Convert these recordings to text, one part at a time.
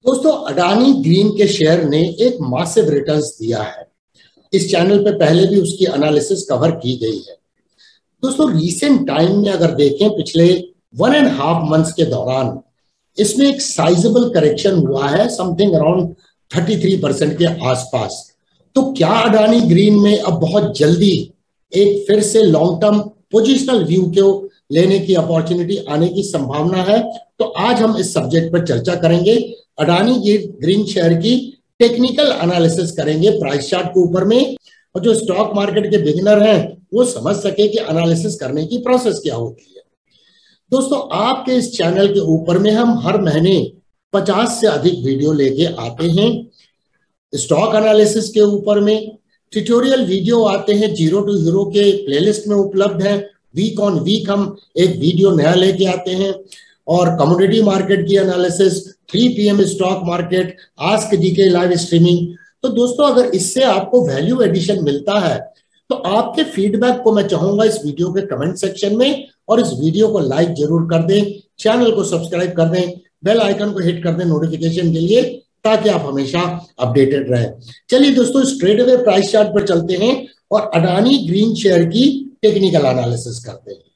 दोस्तों, अडानी ग्रीन के शेयर ने एक मासिव रिटर्न्स दिया है। इस चैनल पे पहले भी उसकी एनालिसिस कवर की गई है। दोस्तों, रीसेंट टाइम में अगर देखें पिछले 1.5 मंथ्स के दौरान इसमें एक साइजेबल करेक्शन हुआ है, समथिंग अराउंड 33% के आसपास। तो क्या अडानी ग्रीन में अब बहुत जल्दी एक फिर से लॉन्ग टर्म पोजिशनल व्यू को लेने की अपॉर्चुनिटी आने की संभावना है? तो आज हम इस सब्जेक्ट पर चर्चा करेंगे। अडानी ग्रीन शेयर की टेक्निकल एनालिसिस करेंगे प्राइस चार्ट के ऊपर में, और जो स्टॉक मार्केट के बिगिनर हैं वो समझ सके कि एनालिसिस करने की प्रोसेस क्या होती है। दोस्तों, आपके इस चैनल के ऊपर में हम हर महीने 50 से अधिक वीडियो लेके आते हैं। स्टॉक एनालिसिस के ऊपर में ट्यूटोरियल वीडियो आते हैं, जीरो टू हीरो के प्लेलिस्ट में उपलब्ध है। वीक ऑन वीक हम एक वीडियो नया लेके आते हैं। और कमोडिटी मार्केट की analysis, 3 PM stock market, ask GK live streaming. तो दोस्तों, अगर इससे आपको वैल्यू एडिशन मिलता है तो आपके फीडबैक को मैं चाहूंगा इस वीडियो के कमेंट सेक्शन में, और इस वीडियो को लाइक जरूर कर दें, चैनल को सब्सक्राइब कर दें, बेल आइकन को हिट कर दें नोटिफिकेशन के लिए, ताकि आप हमेशा अपडेटेड रहें। चलिए दोस्तों, स्ट्रेट अवे प्राइस चार्ट पर चलते हैं और अडानी ग्रीन शेयर की टेक्निकल एनालिसिस करते हैं।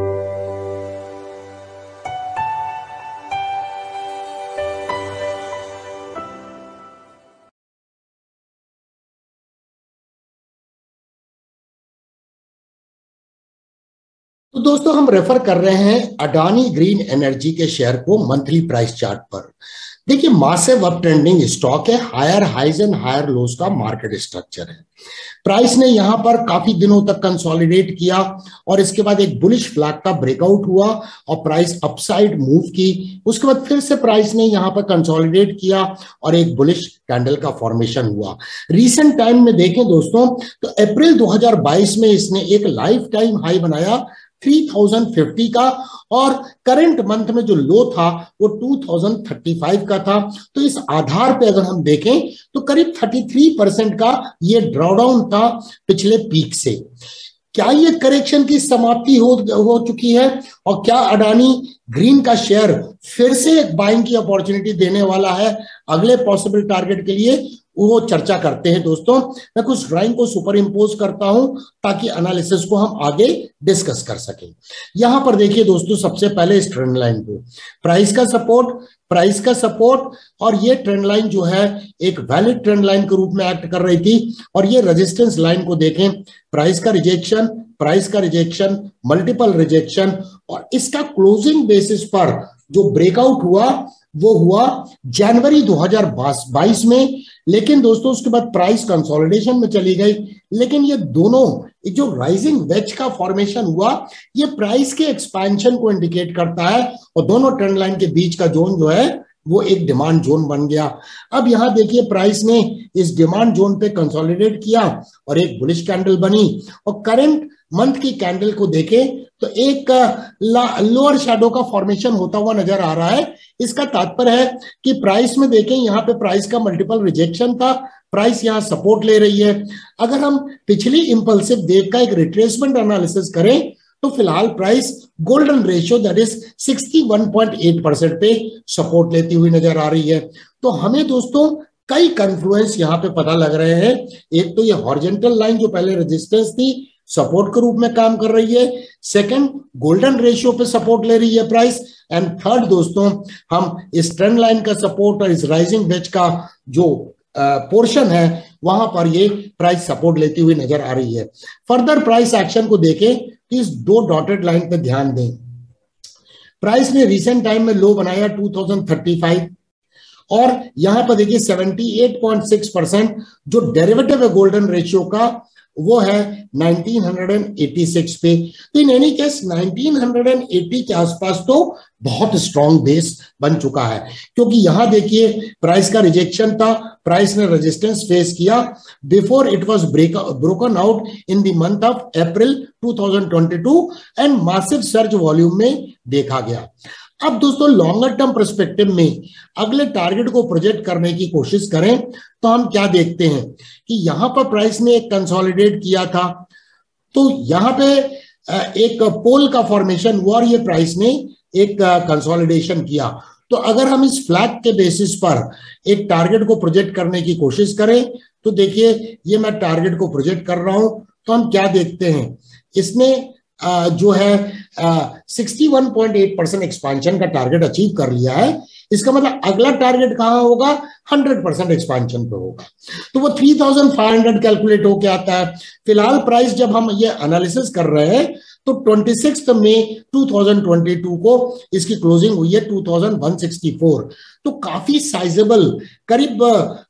तो दोस्तों, हम रेफर कर रहे हैं अडानी ग्रीन एनर्जी के शेयर को मंथली प्राइस चार्ट पर। देखिए, मासिव अप ट्रेंडिंग स्टॉक है, higher highs and higher lows का मार्केट स्ट्रक्चर है। प्राइस ने यहां पर काफी दिनों तक कंसोलिडेट किया और इसके बाद एक बुलिश फ्लैग का ब्रेकआउट हुआ और प्राइस अपसाइड मूव की। उसके बाद फिर से प्राइस ने यहां पर कंसोलिडेट किया और एक बुलिश कैंडल का फॉर्मेशन हुआ। रीसेंट टाइम में देखें दोस्तों, तो अप्रैल 2022 में इसने एक लाइफ टाइम हाई बनाया 3050 का, और करंट मंथ में जो लो था वो 2035 का था। तो इस आधार पे अगर हम देखें तो करीब 33% का ये ड्रॉडाउन था पिछले पीक से। क्या ये करेक्शन की समाप्ति हो चुकी है, और क्या अडानी ग्रीन का शेयर फिर से एक बाइंग की अपॉर्चुनिटी देने वाला है अगले पॉसिबल टारगेट के लिए? वो चर्चा करते हैं। दोस्तों, मैं कुछ ड्राइंग को सुपर इम्पोज करता हूं ताकि एनालिसिस को हम आगे डिस्कस कर सकें। यहां पर देखिए दोस्तों, सबसे पहले इस ट्रेंड लाइन को, प्राइस का सपोर्ट, और ये ट्रेंड लाइन जो है एक वैलिड ट्रेंड लाइन के रूप में एक्ट कर रही थी। और ये रेजिस्टेंस लाइन को देखें, प्राइस का रिजेक्शन, मल्टीपल रिजेक्शन, और इसका क्लोजिंग बेसिस पर जो ब्रेकआउट हुआ वो हुआ जनवरी 2022 में। लेकिन दोस्तों, उसके बाद प्राइस कंसोलिडेशन में चली गई। लेकिन ये दोनों जो राइजिंग वेज का फॉर्मेशन हुआ, ये प्राइस के एक्सपेंशन को इंडिकेट करता है, और दोनों ट्रेंड लाइन के बीच का जोन जो है वो एक डिमांड जोन बन गया। अब यहां देखिए, प्राइस ने इस डिमांड जोन पे कंसोलिडेट किया और एक बुलिश कैंडल बनी, और करंट मंथ की कैंडल को देखें तो एक लोअर शैडो का फॉर्मेशन होता हुआ नजर आ रहा है। इसका तात्पर्य है कि प्राइस में देखें, यहां पे प्राइस का मल्टीपल रिजेक्शन था, प्राइस यहां सपोर्ट ले रही है। अगर हम पिछली इंपल्सिव वेव का एक रिट्रेसमेंट एनालिसिस करें तो फिलहाल price golden ratio that is 61.8% पे सपोर्ट लेती हुई नजर आ रही है। तो हमें दोस्तों कई कन्फ्लुएंस यहां पे पता लग रहे हैं। एक तो ये हॉरिजॉन्टल लाइन जो पहले रेजिस्टेंस थी, सपोर्ट के रूप में काम कर रही है। सेकंड, गोल्डन रेशियो पे सपोर्ट ले रही है प्राइस। एंड थर्ड दोस्तों, हम इस ट्रेंड लाइन का सपोर्ट और इस राइजिंग वेज का जो पोर्शन है वहां पर ये प्राइस सपोर्ट लेती हुई नजर आ रही है। फर्दर प्राइस एक्शन को देखें, इस दो डॉटेड लाइन पे ध्यान दें। प्राइस ने रिसेंट टाइम में लो बनाया 2035, और यहां पर देखिए 78.6% जो डेरिवेटिव है गोल्डन रेशियो का वो है 1986 पे। तो इन एनी केस 1980 के आसपास तो बहुत स्ट्रॉन्ग बेस बन चुका है, क्योंकि यहां देखिए प्राइस का रिजेक्शन था, प्राइस ने रेजिस्टेंस फेस किया before it was broken out in the month of April 2022 and massive surge volume में देखा गया। अब दोस्तों, लॉन्गर टर्म पर्सपेक्टिव में अगले टारगेट को प्रोजेक्ट करने की कोशिश करें तो हम क्या देखते हैं कि यहां पर प्राइस ने एक कंसोलिडेट किया था, तो यहां पे एक पोल का फॉर्मेशन हुआ और ये प्राइस ने एक कंसोलिडेशन किया। तो अगर हम इस फ्लैग के बेसिस पर एक टारगेट को प्रोजेक्ट करने की कोशिश करें तो देखिए ये मैं टारगेट को प्रोजेक्ट कर रहा हूं, तो हम क्या देखते हैं, इसने जो है 61.8% एक्सपांशन का टारगेट अचीव कर लिया है। इसका मतलब अगला टारगेट कहां होगा, 100% एक्सपांशन पे होगा, तो वो 3500 कैलकुलेट होके आता है। फिलहाल प्राइस जब हम ये एनालिसिस कर रहे हैं तो 26 मई 2022 को इसकी क्लोजिंग हुई है 2164, तो काफी साइजेबल, करीब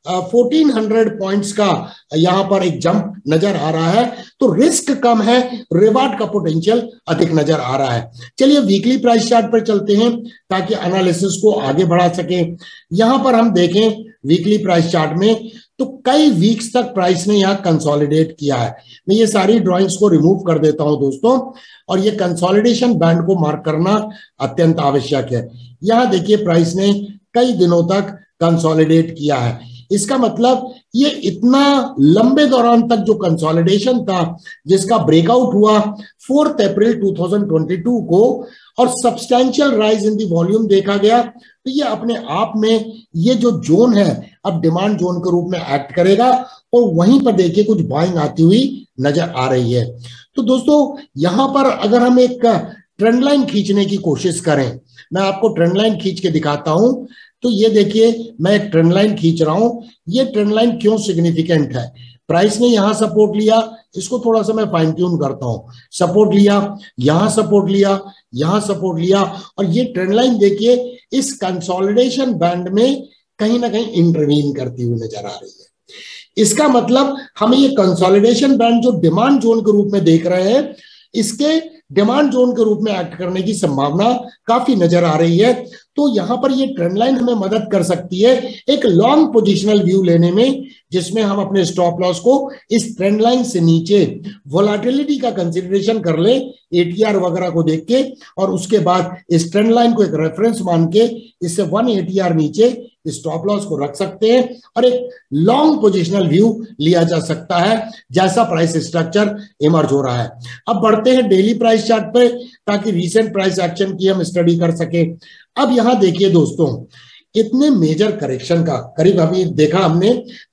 1400 पॉइंट्स का यहां पर एक जंप नजर आ रहा है। तो रिस्क कम है, रिवार्ड का पोटेंशियल अधिक नजर आ रहा है। चलिए वीकली प्राइस चार्ट पर चलते हैं ताकि एनालिसिस को आगे बढ़ा सके। यहां पर हम देखें वीकली प्राइस चार्ट में तो कई वीक्स तक प्राइस ने यहां कंसोलिडेट किया है। मैं ये सारी ड्राइंग्स को रिमूव कर देता हूं दोस्तों, और ये कंसोलिडेशन बैंड को मार्क करना अत्यंत आवश्यक है। यहां देखिए प्राइस ने कई दिनों तक कंसोलिडेट किया है। इसका मतलब ये इतना लंबे दौरान तक जो कंसोलिडेशन था जिसका ब्रेकआउट हुआ 4 अप्रैल 2022 को और substantial rise in the volume देखा गया, तो ये अपने आप में ये जो जोन है अब डिमांड जोन के रूप में एक्ट करेगा और वहीं पर देखिए कुछ बाइंग आती हुई नजर आ रही है। तो दोस्तों यहां पर अगर हम एक ट्रेंड लाइन खींचने की कोशिश करें, मैं आपको ट्रेंड लाइन खींच के दिखाता हूं, तो ये देखिए मैं एक ट्रेंड लाइन खींच रहा हूं। ये ट्रेंड लाइन क्यों सिग्निफिकेंट है, प्राइस ने यहां सपोर्ट लिया, इसको थोड़ा सा मैं फाइन ट्यून करता हूं, सपोर्ट लिया, यहां सपोर्ट लिया, यहां सपोर्ट लिया, और ये ट्रेंड लाइन देखिए इस कंसोलिडेशन बैंड में कहीं ना कहीं इंटरवीन करती हुई नजर आ रही है। इसका मतलब हमें ये कंसोलिडेशन बैंड जो डिमांड जोन के रूप में देख रहे हैं, इसके डिमांड जोन के रूप में एक्ट करने की संभावना काफी नजर आ रही है। तो यहां पर ये ट्रेंड लाइन हमें मदद कर सकती है एक लॉन्ग पोजिशनल व्यू लेने में, जिसमें हम अपने स्टॉप लॉस को इस ट्रेंड लाइन से नीचे वोलेटिलिटी का कंसीडरेशन कर ले, एटीआर वगैरह को देख के, और उसके बाद इस ट्रेंड लाइन को एक रेफरेंस मान के इससे 1 एटीआर नीचे स्टॉप लॉस को रख सकते हैं और एक लॉन्ग पोजिशनल व्यू लिया जा सकता है, जैसा प्राइस स्ट्रक्चर इमर्ज हो रहा है। अब बढ़ते हैं डेली प्राइस चार्ट पे ताकि रीसेंट प्राइस एक्शन की हम स्टडी कर सके। अब यहां देखिए दोस्तों, इतने मेजर करेक्शन का करीब अभी देखा हमने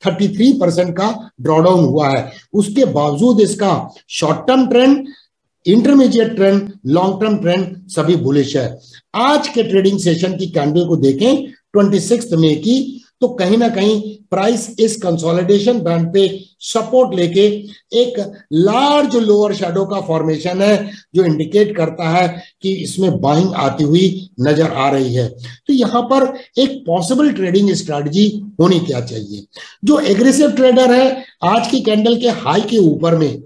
33% का ड्रॉडाउन हुआ है, उसके बावजूद इसका short term trend, intermediate trend, long term trend सभी बुलिश है। आज के ट्रेडिंग सेशन की कैंडल को देखें 26 मई की, तो कहीं ना कहीं प्राइस इस कंसोलिडेशन बैंड पे सपोर्ट लेके एक लार्ज लोअर शैडो का फॉर्मेशन है जो इंडिकेट करता है कि इसमें बाइंग आती हुई नजर आ रही है। तो यहां पर एक पॉसिबल ट्रेडिंग स्ट्रेटजी होनी क्या चाहिए, जो एग्रेसिव ट्रेडर है आज की कैंडल के हाई के ऊपर में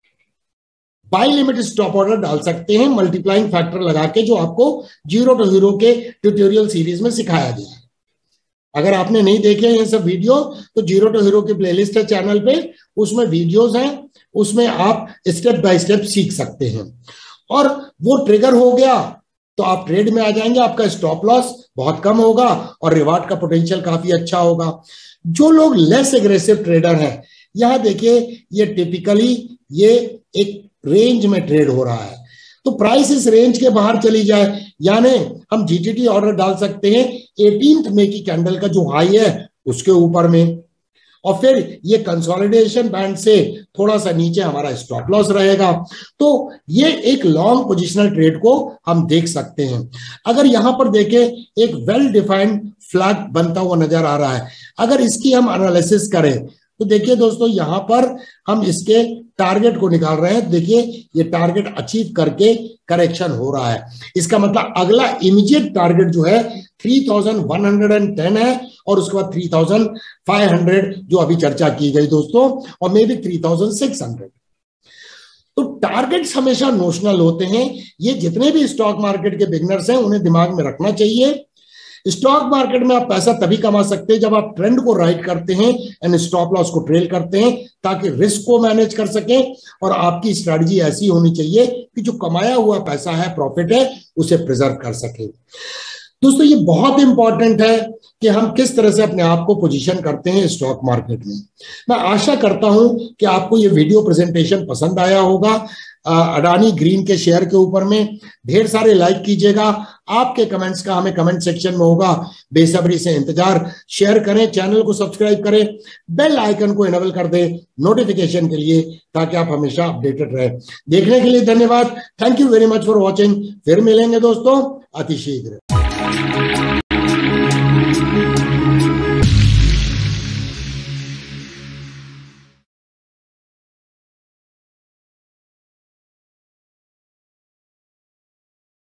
बाय लिमिट स्टॉप ऑर्डर डाल सकते हैं मल्टीप्लाइंग फैक्टर लगा के, जो आपको जीरो टू हीरो के ट्यूटोरियल सीरीज में सिखाया गया है। अगर आपने नहीं देखे ये सब वीडियो तो जीरो टू हीरो की प्लेलिस्ट है चैनल पे, उसमें वीडियोस हैं, उसमें आप स्टेप बाय स्टेप सीख सकते हैं। और वो ट्रिगर हो गया तो आप ट्रेड में आ जाएंगे, आपका स्टॉप लॉस बहुत कम होगा और रिवार्ड का पोटेंशियल काफी अच्छा होगा। जो लोग लेस एग्रेसिव ट्रेडर हैं, यहां देखिए ये टिपिकली ये एक रेंज में ट्रेड हो रहा है, तो प्राइस इस रेंज के बाहर चली जाए, यानी हम जीटीटी ऑर्डर डाल सकते हैं 18 मई की कैंडल का जो हाई है उसके ऊपर में, और फिर ये कंसोलिडेशन बैंड से थोड़ा सा नीचे हमारा स्टॉप लॉस रहेगा। तो ये एक लॉन्ग पोजिशनल ट्रेड को हम देख सकते हैं। अगर यहां पर देखें एक वेल डिफाइंड फ्लैग बनता हुआ नजर आ रहा है, अगर इसकी हम एनालिसिस करें तो देखिए दोस्तों यहां पर हम इसके टारगेट को निकाल रहे हैं, देखिए ये टारगेट अचीव करके करेक्शन हो रहा है। इसका मतलब अगला इमीडिएट टारगेट जो है 3110 है और उसके बाद 3500 जो अभी चर्चा की गई दोस्तों, और मे बी 3600। तो टारगेट्स हमेशा नोशनल होते हैं, ये जितने भी स्टॉक मार्केट के बिगनर्स हैं उन्हें दिमाग में रखना चाहिए। स्टॉक मार्केट में आप पैसा तभी कमा सकते हैं जब आप ट्रेंड को राइट करते हैं एंड स्टॉप लॉस को ट्रेल करते हैं, ताकि रिस्क को मैनेज कर सकें। और आपकी स्ट्रेटजी ऐसी होनी चाहिए कि जो कमाया हुआ पैसा है, प्रॉफिट है, उसे प्रिजर्व कर सके। दोस्तों ये बहुत इंपॉर्टेंट है कि हम किस तरह से अपने आप को पोजीशन करते हैं स्टॉक मार्केट में। मैं आशा करता हूं कि आपको ये वीडियो प्रेजेंटेशन पसंद आया होगा। अडानी ग्रीन के शेयर के ऊपर में ढेर सारे लाइक कीजिएगा, आपके कमेंट्स का हमें कमेंट सेक्शन में होगा बेसब्री से इंतजार। शेयर करें, चैनल को सब्सक्राइब करें, बेल आइकन को इनेबल कर दें नोटिफिकेशन के लिए, ताकि आप हमेशा अपडेटेड रहे। देखने के लिए धन्यवाद। Thank you very much for watching. फिर मिलेंगे दोस्तों अति शीघ्र।